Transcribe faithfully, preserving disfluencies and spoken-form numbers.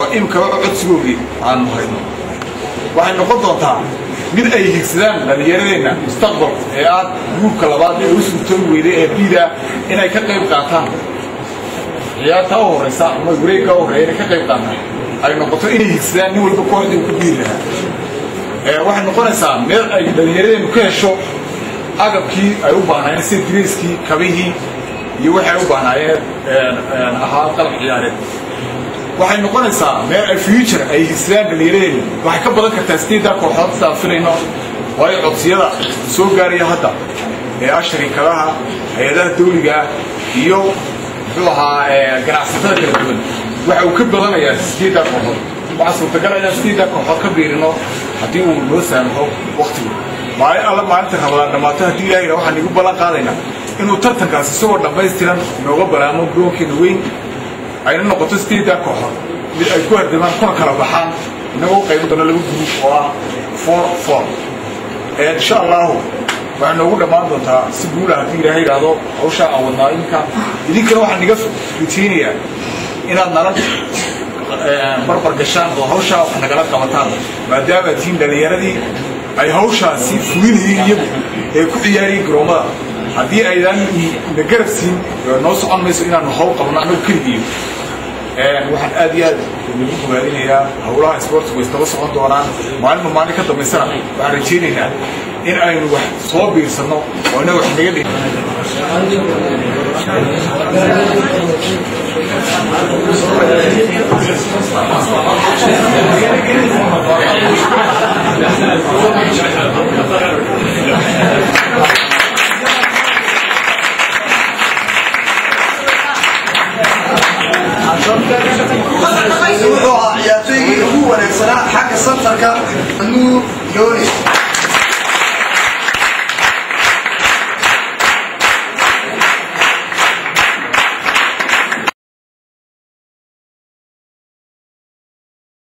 imka codsigoogi aan hayno waxay noqon doontaa mid ay higsadaan dhalinyaradeena mustaqbal ee aad guubka labaad ee u suurtoon weyday ee bida inay ka qayb qaataan ciyaarta u horeysa ama wareegga u horeeya ka qayb qaataan ay noqoto inay higsadaan nin walba kooxda uu ku biiri lahaa ee waxay noqonaysaa meel ay dhalinyaradeenu ka hesho agabkii ay u baahnaayeen sida diriiskii kabihii iyo waxay u baahnaayeen ahaa qalab ciyaareed waxay noqonaysaa meel ay future ay higsadaan dhalinyaradeenu waxay ka badan kartaa sideedda kooxood saafinayno waayo codsiyada soo gaaraya hadda ee asharikadaha hay-adaha dawliga iyo muxuu ahaa ganacsatada kala duwan waxa uu ka badanayaa sideedda kooxood waxaa suurtagal inaan sideedda kooxood ka biirino haddii uu noo saamaxo waqtigu maalin alla maalinta rabadaan dhammaato haddii ilaahayna waxaan igu ballan qaadaynaa inuu tartankaas isagoo dhammaystiran nooga balaamo garoonkeena weyn ayna noqoto sideedda kooxood mid ay ku hardamaan kuna kala baxaan inagoo qaybin doono laba gruub oo ah four four insha allahu waxay noogu dhammaan doontaa si guula haddii ilaahay yidhaahdo hawshaa aan wadnaa iminka idinkana waxaan iga rajaynayaa inaad nala barbar gashaan oo hawshaa wax nagala qabataan maadaama tiim dhalinyaradii ay hawshaasi fulinayeen iyagu ee ku ciyaariyeen garoomada haddii aydan na garab siin noo socon mayso inaanu hawl qabno annagu keligiiyo waxaan aad iyo aad nagu bogaadinayaa hawlaha isboortigu way istaba socon doonaan maalinba maalin ka dambaysana waxaan rajaynaynaa in aynu wax soo biirsanno oo inaga wax naga dhig wuxuu ahaa ciyaartooygii ugu wanaagsanaa xagga santarka Nuur Yooni